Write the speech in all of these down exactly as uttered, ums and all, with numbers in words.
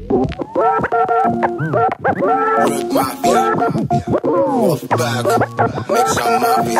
Red Mafia, Wolfpack, make some mafia,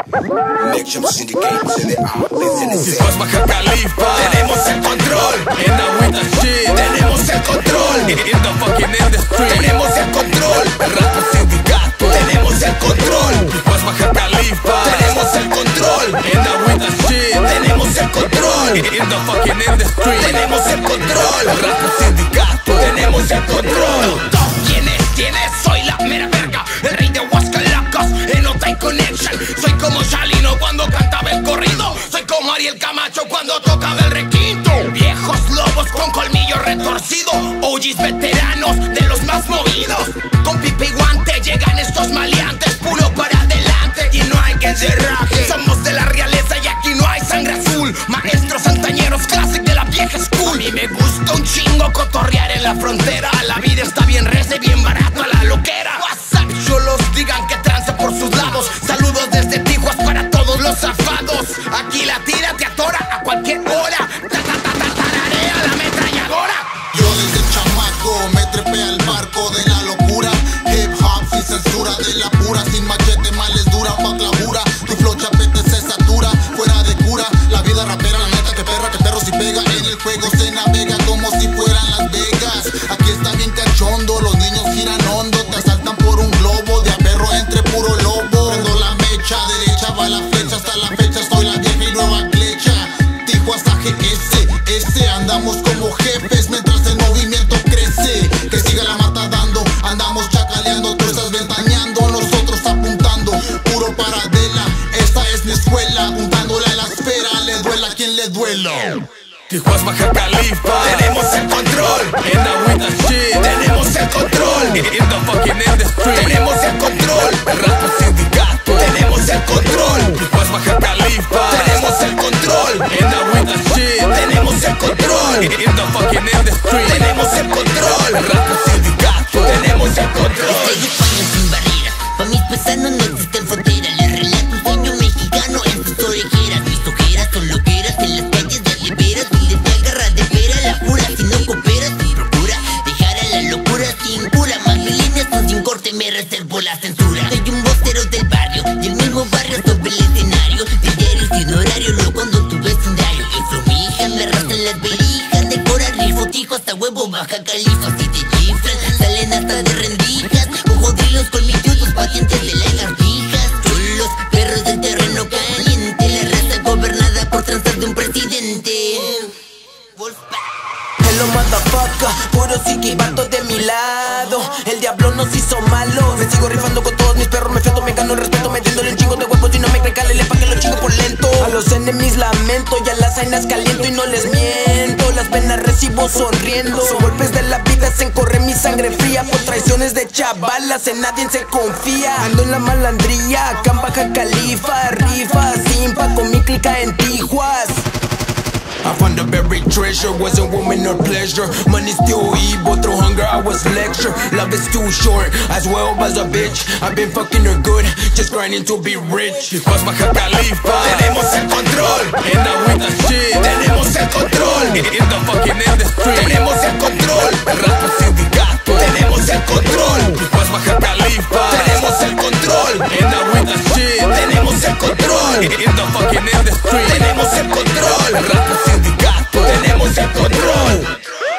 make some syndicates in the artists in the city. Pues Baja Califa, tenemos el control. In the winter shit, tenemos el control. In the fucking industry, tenemos el control. El rap es sindicato, tenemos el control. Pues Baja Califa, tenemos el control. In the winter shit, tenemos el control. In the fucking industry, tenemos el control. El rap es sindicato, tenemos el control. ¿Quién es? ¿Quién es? Soy la mera verga, el rey de Huascalacas, en No Time Connection. Soy como Shalino cuando cantaba el corrido. Soy como Ariel Camacho cuando tocaba el requinto. Viejos lobos con colmillo retorcido, O Gs veteranos de los más movidos. Con pipa y guante llegan estos maleantes, puro para adelante y no hay quien se raje. Somos de la realeza y aquí no hay sangre azul. Maestros antañeros, classic de la vieja school. A mí me gusta un chingo cotorrear en la frontera. La vida está bien rece, bien barato a la loquera. WhatsApp, yo los digan que trance por sus lados. Saludos desde Tijuas para todos los zafados. Aquí la tira te atora a cualquier hora. Ta, ta, ta, ta, tararea la ametralladora. Yo desde chamaco me trepé al barco de la locura. Hip hop sin censura, de la pura, sin machete, mal es dura, pa' clavura. Tu flow chapete se satura, fuera de cura. La vida rapera, la neta que perra, que perro si pega. En el juego se navega como si fueran Las Vegas. Aquí está bien cachondo, los niños giran hondo. Te asaltan por un globo, de a perro entre puro lobo. Prendo la mecha, derecha va la flecha. Hasta la fecha soy la vieja y nueva clecha. Tijuas A G S, S, andamos como jefes mientras el movimiento crece. Que siga la mata dando, andamos chacaleando. Tú estás ventaneando, nosotros apuntando. Puro paradela, esta es mi escuela. Apuntándola en la esfera, le duela a quien le duela. Tijuas Baja Califa, tenemos el control. In the winter shit, tenemos el control. In the fucking industry, tenemos el control. El rap es sindicato, tenemos el control. Tijuas Baja Califa, tenemos el control. In the winter shit, tenemos el control. In the fucking industry, tenemos el control. El rap es sindicato, tenemos el control. Estoy España sin barrera, pa' mis paisanos no existen fronteras. Les relato un sueño mexicano en sus orejeras. Mis ojeras son loqueras en las calles de Riberas. Y te agarra de pera la jura si no cooperas. Y procura dejar a la locura sin cura. Más líneas o sin corte me reservo la censura. Soy un vocero del barrio y el mismo barrio sobre el escenario. De diario sin horario, lo cuando tu vecindario. Y flumija me arrastran las verijas. Decora rifo, tijo hasta huevo, Baja Califa. Si te chifran, salen hasta de rendijas. Cocodrilos colmilludos, pacientes de lagartijas. Chulos, perros del terreno caliente. La raza gobernada por tranzas de un presidente. Wolfpack. Hello motherfucker, puro siquibato de mi lado. El diablo nos hizo malos. Me sigo rifando con todos mis perros, me fiando, me gano el respeto, metiéndole un chingo de huevos y no me creen calele pa' que lo chingo por lento. A los enemies lamento, ya las ainas caliento y no les miento. Las venas recibo sonriendo. Son golpes de la vida, se encorre mi sangre fría. Por traiciones de chavalas, en nadie se confía. Ando en la malandría, acá en Baja Califa. Rifa, simpa con mi clica en Tijuas. I found a buried treasure, wasn't woman or pleasure. Money still evil, through hunger I was lectured. Love is too short, as well as a bitch. I've been fucking her good, just grinding to be rich. Tijuas Baja Califa, tenemos el control. In the winter shit, tenemos el control. In the fucking industry, tenemos el control. El rap es sindicato, tenemos el control. Tijuas Baja Califa, tenemos el control. In the winter shit, tenemos el control. In the fucking industry, tenemos el control. El rap es sindicato, tenemos el control.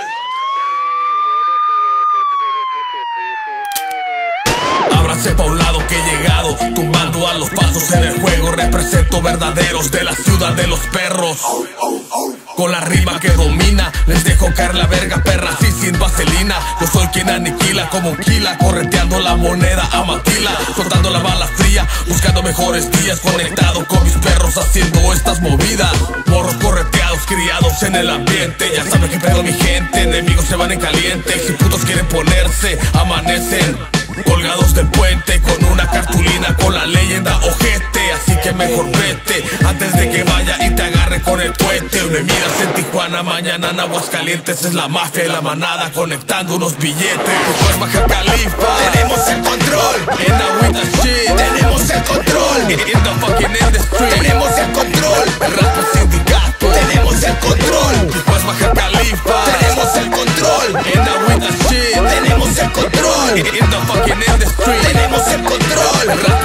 Ábrase pa' un lado que he llegado, tumbando a los pasos en el juego. Represento verdaderos de la ciudad de los perros. Con la rima que domina, les dejo caer la verga, perra, así sin vaselina. Yo soy quien aniquila como un kila, correteando la moneda a Matila, soltando la bala fría, buscando mejores días, conectado con mis perros, haciendo estas movidas. Morros correteados, criados en el ambiente, ya saben que pedo mi gente, enemigos se van en caliente. Si putos quieren ponerse, amanecen colgados del puente, con una cartulina con la leyenda ojete. Así que mejor vete, antes de que vaya y te agarre con el puente. Me miras en Tijuana, mañana en Aguascalientes. Es la mafia y la manada conectando unos billetes. Tijuas Baja Califa, tenemos el control. In the winter shit, tenemos el control. In the fucking industry, tenemos el control. El rap es sindicato, tenemos el control. Tijuas Baja Califa, tenemos el control. In the winter control. In the fucking industry tenemos el control.